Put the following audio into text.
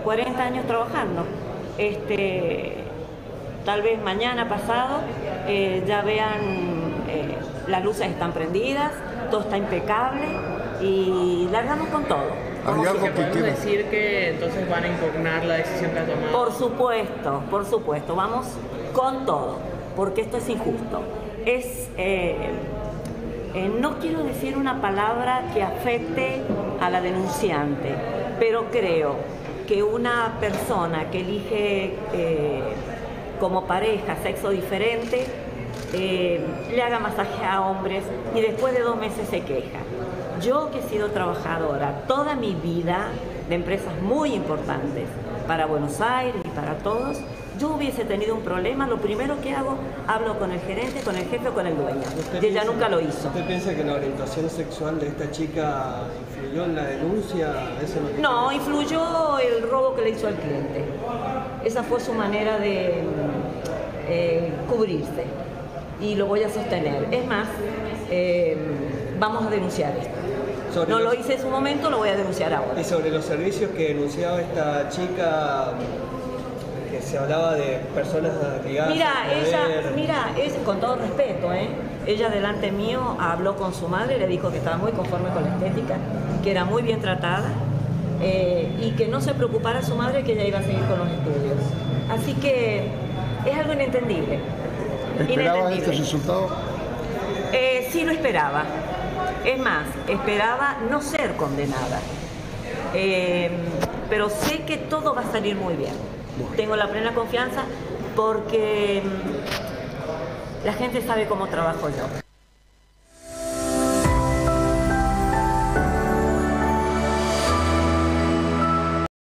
40 años trabajando. Tal vez mañana pasado ya vean, las luces están prendidas, todo está impecable y largamos con todo. ¿Podemos decir que entonces van a impugnar la decisión que ha tomado? Por supuesto, vamos con todo, porque esto es injusto. No quiero decir una palabra que afecte a la denunciante, pero creo que una persona que elige como pareja sexo diferente le haga masaje a hombres y después de 2 meses se queja. Yo, que he sido trabajadora toda mi vida de empresas muy importantes para Buenos Aires y para todos, yo hubiese tenido un problema, lo primero que hago, hablo con el gerente, con el jefe o con el dueño. Y ella nunca lo hizo. ¿Usted piensa que la orientación sexual de esta chica influyó en la denuncia? No, influyó el robo que le hizo al cliente. Esa fue su manera de cubrirse. Y lo voy a sostener. Es más, vamos a denunciar esto. No lo hice en su momento, lo voy a denunciar ahora. Y sobre los servicios que denunciaba esta chica, que se hablaba de personas ligadas con todo respeto, ella delante mío habló con su madre, le dijo que estaba muy conforme con la estética, que era muy bien tratada y que no se preocupara su madre, que ella iba a seguir con los estudios. Así que es algo inentendible. ¿Esperaba este resultado? Sí lo esperaba. Es más, esperaba no ser condenada. Pero sé que todo va a salir muy bien. Tengo la plena confianza porque la gente sabe cómo trabajo yo.